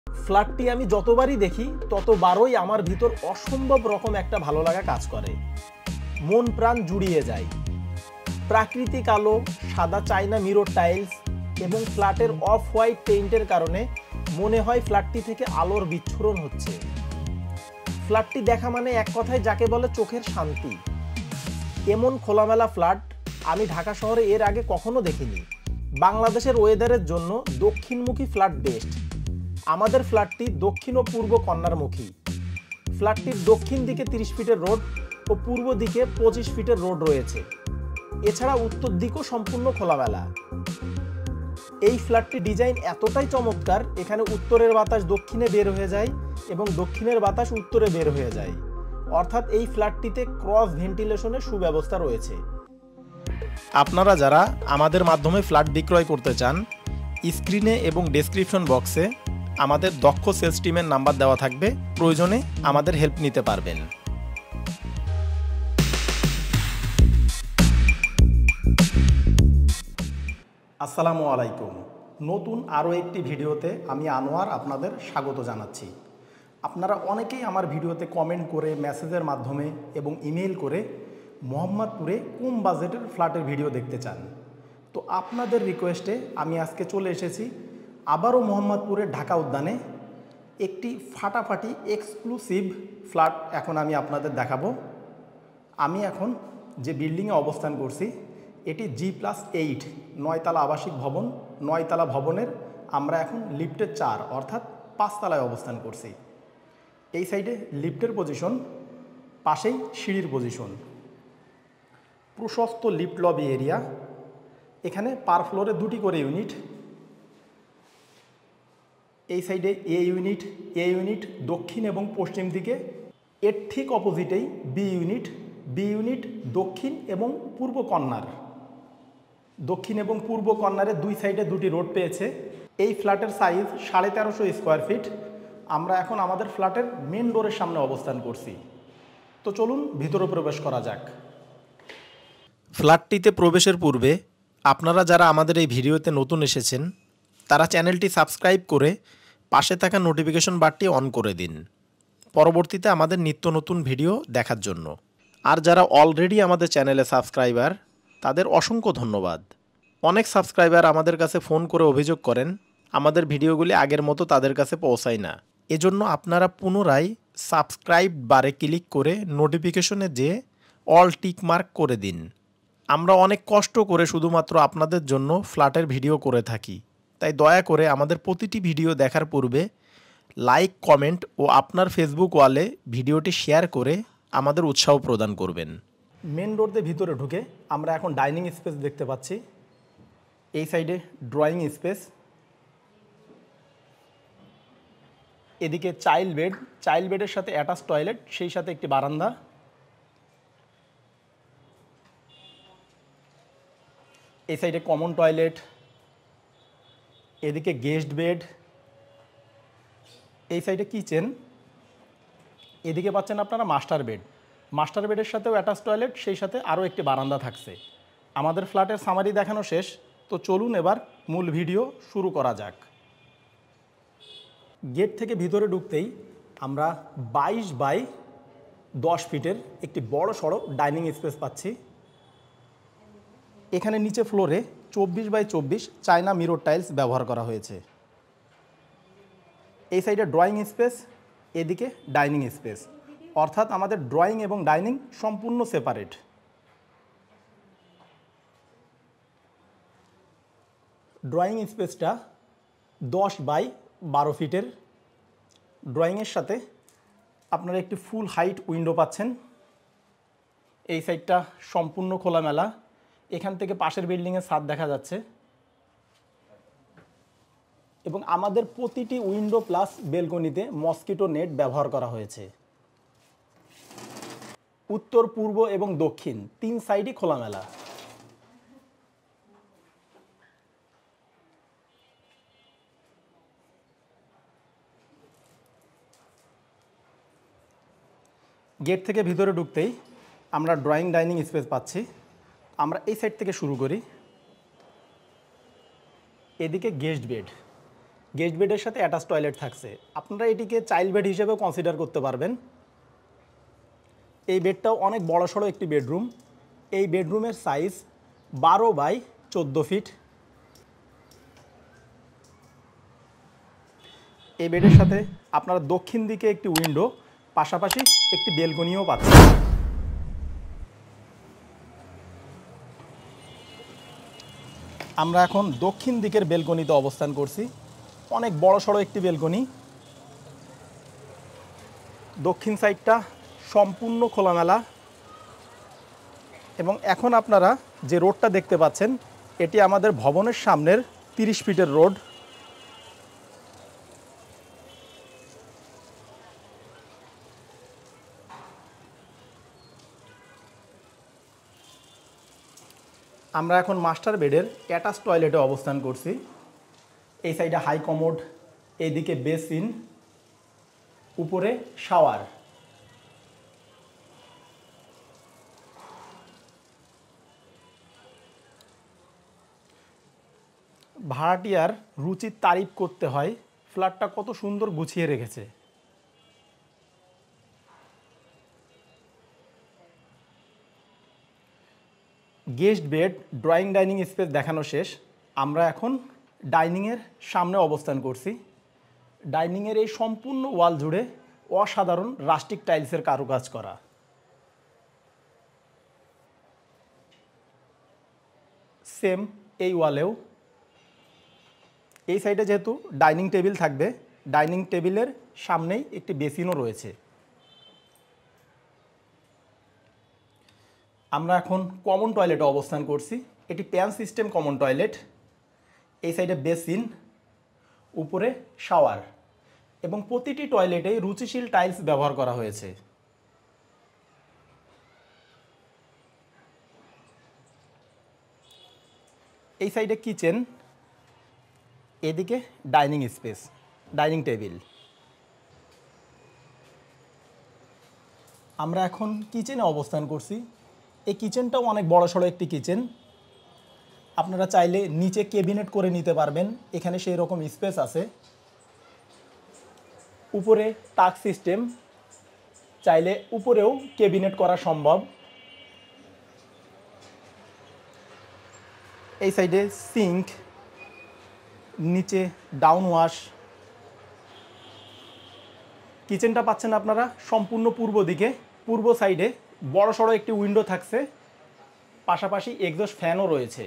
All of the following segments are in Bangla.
ফ্ল্যাটটি আমি যতবারই দেখি ততবারই আমার ভিতর অসম্ভব রকম একটা ভালো লাগা কাজ করে, মন প্রাণ জুড়িয়ে যায়। প্রাকৃতিক আলো, সাদা চায়না মিরর টাইলস এবং ফ্ল্যাটের অফ হোয়াইট পেইন্টের কারণে মনে হয় ফ্ল্যাটটি থেকে আলোর বিচ্ছুরণ হচ্ছে। ফ্ল্যাটটি দেখা মানে এক কথায় যাকে বলে চোখের শান্তি। এমন খোলামেলা ফ্ল্যাট আমি ঢাকা শহরে এর আগে কখনো দেখিনি। বাংলাদেশের ওয়েদারের জন্য দক্ষিণমুখী ফ্ল্যাট বেস্ট। আমাদের ফ্ল্যাটটি দক্ষিণ ও পূর্ব কর্নারমুখী। ফ্ল্যাটটির দক্ষিণ দিকে 30 ফিটের রোড ও পূর্ব দিকে 25 ফিটের রোড রয়েছে। এছাড়া উত্তর দিকও সম্পূর্ণ খোলামেলা। এই ফ্ল্যাটটির ডিজাইন এতটাই চমৎকার, এখানে উত্তরের বাতাস দক্ষিণে বের হয়ে যায় এবং দক্ষিণের বাতাস উত্তরে বের হয়ে যায়, অর্থাৎ এই ফ্ল্যাটটিতে ক্রস ভেন্টিলেশনের সুব্যবস্থা রয়েছে। আপনারা যারা আমাদের মাধ্যমে ফ্ল্যাট বিক্রয় করতে চান, স্ক্রিনে এবং ডেসক্রিপশন বক্সে আমাদের দক্ষ সেলস টিমের নাম্বার দেওয়া থাকবে, প্রয়োজনে আমাদের হেল্প নিতে পারবেন। আসসালামু আলাইকুম। নতুন আরও একটি ভিডিওতে আমি আনোয়ার আপনাদের স্বাগত জানাচ্ছি। আপনারা অনেকেই আমার ভিডিওতে কমেন্ট করে, মেসেজের মাধ্যমে এবং ইমেল করে মোহাম্মদপুরে কম বাজেটের ফ্ল্যাটের ভিডিও দেখতে চান। তো আপনাদের রিকোয়েস্টে আমি আজকে চলে এসেছি আবারও মোহাম্মদপুরের ঢাকা উদ্যানে একটি ফাটাফাটি এক্সক্লুসিভ ফ্ল্যাট এখন আমি আপনাদের দেখাবো। আমি এখন যে বিল্ডিংয়ে অবস্থান করছি এটি G+8 9তলা আবাসিক ভবন। 9তলা ভবনের আমরা এখন লিফটের 4 অর্থাৎ 5 তলায় অবস্থান করছি। এই সাইডে লিফটের পজিশন, পাশেই সিঁড়ির পজিশন। প্রশস্ত লিফট লবি এরিয়া। এখানে পার ফ্লোরে 2টি করে ইউনিট। এই সাইডে এ ইউনিট দক্ষিণ এবং পশ্চিম দিকে। এর ঠিক অপোজিটেই বি ইউনিট দক্ষিণ এবং পূর্ব কর্নার। দক্ষিণ এবং পূর্ব কর্নারে দুই সাইডে 2টি রোড পেয়েছে। এই ফ্ল্যাটের সাইজ 1350 স্কোয়ার ফিট। আমরা এখন আমাদের ফ্ল্যাটের মেন ডোরের সামনে অবস্থান করছি। তো চলুন ভিতরে প্রবেশ করা যাক। ফ্ল্যাটটিতে প্রবেশের পূর্বে আপনারা যারা আমাদের এই ভিডিওতে নতুন এসেছেন তারা চ্যানেলটি সাবস্ক্রাইব করে পাশে থাকা নোটিফিকেশন বারটি অন করে দিন, পরবর্তীতে আমাদের নিত্য নতুন ভিডিও দেখার জন্য। আর যারা অলরেডি আমাদের চ্যানেলে সাবস্ক্রাইবার তাদের অসংখ্য ধন্যবাদ। অনেক সাবস্ক্রাইবার আমাদের কাছে ফোন করে অভিযোগ করেন আমাদের ভিডিওগুলি আগের মতো তাদের কাছে পৌঁছায় না। এজন্য আপনারা পুনরায় সাবস্ক্রাইব বারে ক্লিক করে নোটিফিকেশনে যেয়ে অল টিক মার্ক করে দিন। আমরা অনেক কষ্ট করে শুধুমাত্র আপনাদের জন্য ফ্ল্যাটের ভিডিও করে থাকি, তাই দয়া করে আমাদের প্রতিটি ভিডিও দেখার পূর্বে লাইক, কমেন্ট ও আপনার ফেসবুক ওয়ালে ভিডিওটি শেয়ার করে আমাদের উৎসাহ প্রদান করবেন। মেন ডোর দিয়ে ভিতরে ঢুকে আমরা এখন ডাইনিং স্পেস দেখতে পাচ্ছি। এই সাইডে ড্রয়িং স্পেস, এদিকে চাইল্ড বেডের সাথে অ্যাটাচ টয়লেট, সেই সাথে একটি বারান্দা। এই সাইডে কমন টয়লেট, এদিকে গেস্ট বেড, এই সাইডে কিচেন, এদিকে পাচ্ছেন আপনারা মাস্টার বেডের সাথেও অ্যাটাচ টয়লেট, সেই সাথে আরও একটি বারান্দা থাকছে। আমাদের ফ্ল্যাটের সামারি দেখানো শেষ, তো চলুন এবার মূল ভিডিও শুরু করা যাক। গেট থেকে ভিতরে ঢুকতেই আমরা 22 বাই 10 ফিটের একটি বড় সড়ো ডাইনিং স্পেস পাচ্ছি। এখানে নিচে ফ্লোরে 24 বাই 24 চায়না মিরর টাইলস ব্যবহার করা হয়েছে। এই সাইডে ড্রয়িং স্পেস, এদিকে ডাইনিং স্পেস, অর্থাৎ আমাদের ড্রয়িং এবং ডাইনিং সম্পূর্ণ সেপারেট। ড্রয়িং স্পেসটা 10 বাই 12 ফিটের। ড্রয়িংয়ের সাথে আপনারা একটি ফুল হাইট উইন্ডো পাচ্ছেন। এই সাইডটা সম্পূর্ণ খোলামেলা, এখান থেকে পাশের বিল্ডিংয়ের ছাদ দেখা যাচ্ছে এবং আমাদের প্রতিটি উইন্ডো প্লাস বেলকনিতে মসকিটো নেট ব্যবহার করা হয়েছে। উত্তর, পূর্ব এবং দক্ষিণ 3 সাইডই খোলামেলা। গেট থেকে ভিতরে ঢুকতেই আমরা ড্রয়িং ডাইনিং স্পেস পাচ্ছি। আমরা এই সাইড থেকে শুরু করি। এদিকে গেস্ট বেড, গেস্ট বেডের সাথে অ্যাটাচ টয়লেট থাকছে। আপনারা এটিকে চাইল্ড বেড হিসেবেও কনসিডার করতে পারবেন। এই বেডটাও অনেক বড়সড় একটি বেডরুম। এই বেডরুমের সাইজ 12 বাই 14 ফিট। এই বেডের সাথে আপনারা দক্ষিণ দিকে একটি উইন্ডো, পাশাপাশি একটি বেলকনিও পাচ্ছেন। আমরা এখন দক্ষিণ দিকের বেলকনিতে অবস্থান করছি। অনেক বড়সড় একটি বেলকনি। দক্ষিণ সাইডটা সম্পূর্ণ খোলামেলা এবং এখন আপনারা যে রোডটা দেখতে পাচ্ছেন এটি আমাদের ভবনের সামনের 30 ফিটের রোড। আমরা এখন মাস্টার বেডের অ্যাটাচ টয়লেটে অবস্থান করছি। এই সাইডে হাই কমোড, এইদিকে বেসিন, উপরে শাওয়ার। ভাড়াটিয়ার রুচির তারিফ করতে হয়, ফ্ল্যাটটা কত সুন্দর গুছিয়ে রেখেছে। Guest bed, drawing dining space দেখানো শেষ। আমরা এখন ডাইনিংয়ের সামনে অবস্থান করছি। ডাইনিংয়ের এই সম্পূর্ণ ওয়াল জুড়ে অসাধারণ রাস্টিক টাইলসের কারুকাজ করা। সেম এই ওয়ালেও। এই সাইডে যেহেতু ডাইনিং টেবিল থাকবে, ডাইনিং টেবিলের সামনেই একটি বেসিনও রয়েছে। আমরা এখন কমন টয়লেটে অবস্থান করছি। এটি প্যান সিস্টেম কমন টয়লেট। এই সাইডে বেসিন, উপরে শাওয়ার এবং প্রতিটি টয়লেটেই রুচিশীল টাইলস ব্যবহার করা হয়েছে। এই সাইডে কিচেন, এদিকে ডাইনিং স্পেস, ডাইনিং টেবিল। আমরা এখন কিচেনে অবস্থান করছি। এই কিচেনটাও অনেক বড়সড় একটি কিচেন। আপনারা চাইলে নিচে ক্যাবিনেট করে নিতে পারবেন, এখানে সেই রকম স্পেস আছে। উপরে টাক সিস্টেম, চাইলে উপরেও ক্যাবিনেট করা সম্ভব। এই সাইডে সিঙ্ক, নিচে ডাউন ওয়াশ। কিচেনটা পাচ্ছেন আপনারা সম্পূর্ণ পূর্ব দিকে। পূর্ব সাইডে বড়সড় একটি উইন্ডো থাকছে, পাশাপাশি এক্সস্ট ফ্যানও রয়েছে।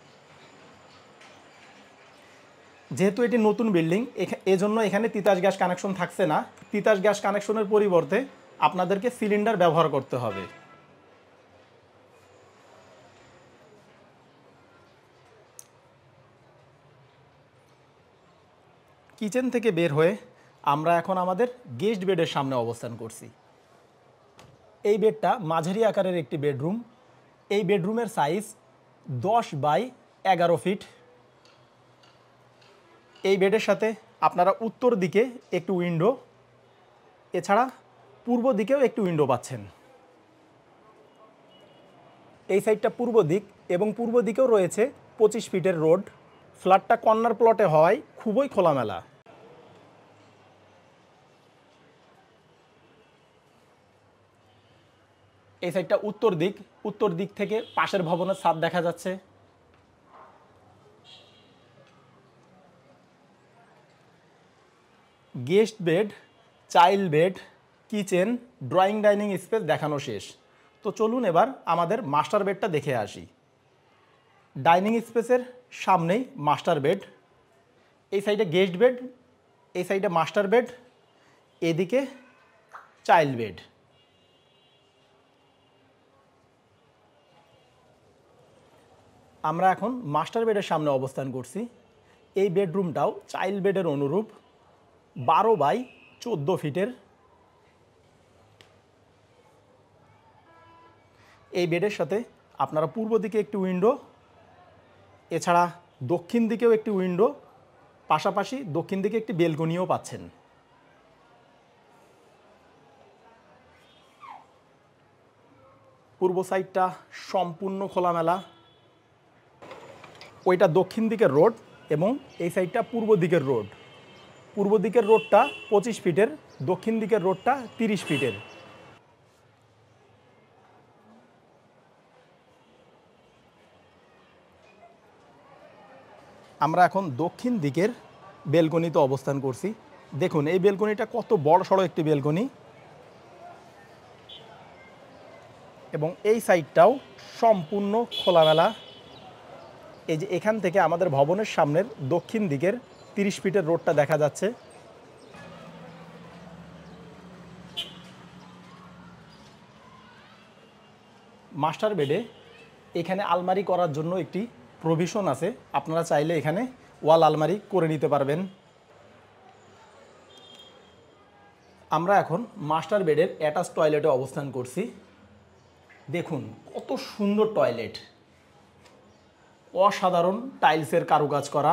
যেহেতু এটি নতুন বিল্ডিং, এজন্য এখানে তিতাস গ্যাস কানেকশন থাকছে না। তিতাস গ্যাস কানেকশনের পরিবর্তে আপনাদেরকে সিলিন্ডার ব্যবহার করতে হবে। কিচেন থেকে বের হয়ে আমরা এখন আমাদের গেস্ট বেডের সামনে অবস্থান করছি। এই বেডটা মাঝারি আকারের একটি বেডরুম। এই বেডরুমের সাইজ 10 বাই 11 ফিট। এই বেডের সাথে আপনারা উত্তর দিকে একটি উইন্ডো, এছাড়া পূর্ব দিকেও একটি উইন্ডো পাচ্ছেন। এই সাইডটা পূর্ব দিক এবং পূর্ব দিকেও রয়েছে 25 ফিটের রোড। ফ্ল্যাটটা কর্নার প্লটে হওয়ায় খুবই খোলামেলা। এই সাইডটা উত্তর দিক। উত্তর দিক থেকে পাশের ভবনের ছাদ দেখা যাচ্ছে। Guest bed, child bed, kitchen, drawing dining space দেখানো শেষ। তো চলুন এবার আমাদের মাস্টার বেডটা দেখে আসি। ডাইনিং স্পেসের সামনেই মাস্টার বেড। এই সাইডে গেস্ট বেড, এই সাইডে মাস্টার বেড, এদিকে চাইল্ড বেড। আমরা এখন মাস্টার বেডের সামনে অবস্থান করছি। এই বেডরুমটাও চাইল্ড বেডের অনুরূপ, 12 বাই 14 ফিটের। এই বেডের সাথে আপনারা পূর্ব দিকে একটি উইন্ডো, এছাড়া দক্ষিণ দিকেও একটি উইন্ডো, পাশাপাশি দক্ষিণ দিকে একটি বেলকনিও পাচ্ছেন। পূর্ব সাইডটা সম্পূর্ণ খোলামেলা। ওইটা দক্ষিণ দিকের রোড এবং এই সাইডটা পূর্ব দিকের রোড। পূর্ব দিকের রোডটা 25 ফিটের, দক্ষিণ দিকের রোডটা 30 ফিটের। আমরা এখন দক্ষিণ দিকের বেলকনিতে অবস্থান করছি। দেখুন এই বেলকনিটা কত বড় সড়ো একটি বেলকনি, এবং এই সাইডটাও সম্পূর্ণ খোলামেলা। এই যে এখান থেকে আমাদের ভবনের সামনের দক্ষিণ দিকের 30 ফিটের রোডটা দেখা যাচ্ছে। মাস্টার বেডে এখানে আলমারি করার জন্য একটি প্রভিশন আছে, আপনারা চাইলে এখানে ওয়াল আলমারি করে নিতে পারবেন। আমরা এখন মাস্টার বেডের অ্যাটাচ টয়লেটে অবস্থান করছি। দেখুন কত সুন্দর টয়লেট, অসাধারণ টাইলসের কারুকাজ করা।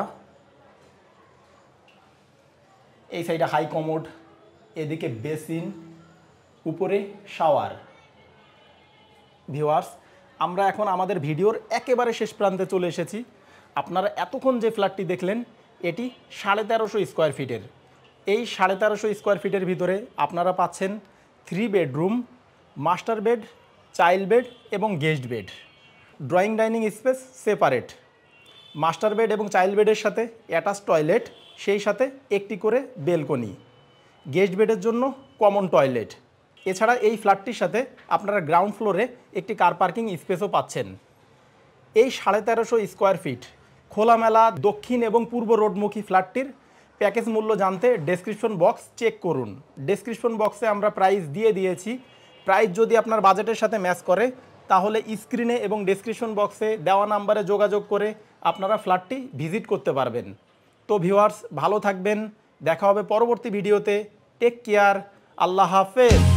এই সাইডে হাই কমোড, এদিকে বেসিন, উপরে শাওয়ার। ভিউয়ার্স, আমরা এখন আমাদের ভিডিওর একেবারে শেষ প্রান্তে চলে এসেছি। আপনারা এতক্ষণ যে ফ্ল্যাটটি দেখলেন এটি 1350 স্কোয়ার ফিটের। এই 1350 স্কোয়ার ফিটের ভিতরে আপনারা পাচ্ছেন 3 bedroom, master bed, child bed এবং guest bed. Drawing dining space separate, master bed এবং চাইল্ড বেডের সাথে অ্যাটাচ টয়লেট, সেই সাথে একটি করে বেলকনি, গেস্ট বেডের জন্য কমন টয়লেট। এছাড়া এই ফ্ল্যাটটির সাথে আপনারা গ্রাউন্ড ফ্লোরে একটি কার পার্কিং স্পেসও পাচ্ছেন। এই 1350 স্কোয়ার ফিট খোলামেলা দক্ষিণ এবং পূর্ব রোডমুখী ফ্ল্যাটটির প্যাকেজ মূল্য জানতে ডেসক্রিপশন বক্স চেক করুন। ডেসক্রিপশন বক্সে আমরা প্রাইস দিয়ে দিয়েছি। প্রাইস যদি আপনার বাজেটের সাথে ম্যাচ করে তাহলে স্ক্রিনে এবং ডেসক্রিপশন বক্সে দেওয়া নাম্বারে যোগাযোগ করে আপনারা ফ্ল্যাটটি ভিজিট করতে পারবেন। তো ভিউয়ার্স, ভালো থাকবেন, দেখা হবে পরবর্তী ভিডিওতে। টেক কেয়ার, আল্লাহ হাফেজ।